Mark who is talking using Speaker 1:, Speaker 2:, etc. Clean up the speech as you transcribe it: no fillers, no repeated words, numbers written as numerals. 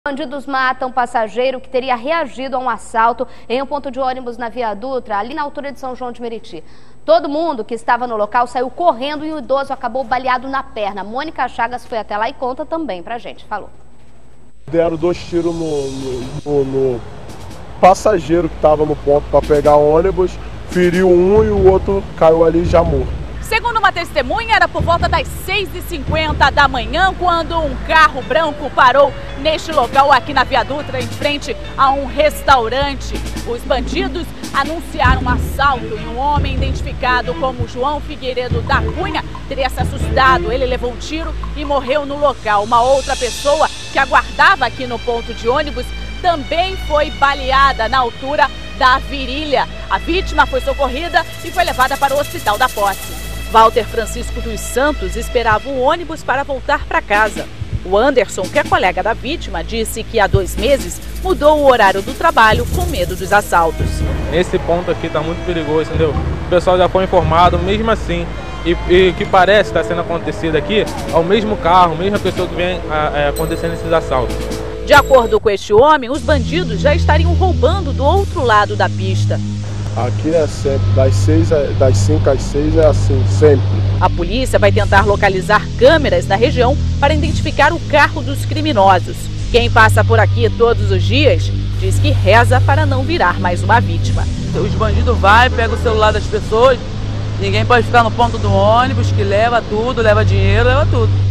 Speaker 1: Bandidos matam passageiro que teria reagido a um assalto em um ponto de ônibus na Via Dutra, ali na altura de São João de Meriti. Todo mundo que estava no local saiu correndo e o idoso acabou baleado na perna. Mônica Chagas foi até lá e conta também pra gente. Falou.
Speaker 2: Deram 2 tiros no passageiro que estava no ponto para pegar o ônibus, feriu um e o outro caiu ali já morto.
Speaker 3: Segundo uma testemunha, era por volta das 6h50 da manhã quando um carro branco parou neste local aqui na Via Dutra, em frente a um restaurante. Os bandidos anunciaram um assalto e um homem identificado como João Figueiredo da Cunha teria se assustado. Ele levou um tiro e morreu no local. Uma outra pessoa que aguardava aqui no ponto de ônibus também foi baleada na altura da virilha. A vítima foi socorrida e foi levada para o Hospital da Posse. Walter Francisco dos Santos esperava o ônibus para voltar para casa. O Anderson, que é colega da vítima, disse que há 2 meses mudou o horário do trabalho com medo dos assaltos.
Speaker 4: Esse ponto aqui está muito perigoso, entendeu? O pessoal já foi informado, mesmo assim, e o que parece estar sendo acontecido aqui é o mesmo carro, a mesma pessoa que vem acontecendo esses assaltos.
Speaker 3: De acordo com este homem, os bandidos já estariam roubando do outro lado da pista.
Speaker 2: Aqui é sempre, das 5 às 6 é assim, sempre.
Speaker 3: A polícia vai tentar localizar câmeras na região para identificar o carro dos criminosos. Quem passa por aqui todos os dias diz que reza para não virar mais uma vítima.
Speaker 5: Os bandidos pegam o celular das pessoas, ninguém pode ficar no ponto do ônibus, que leva tudo, leva dinheiro, leva tudo.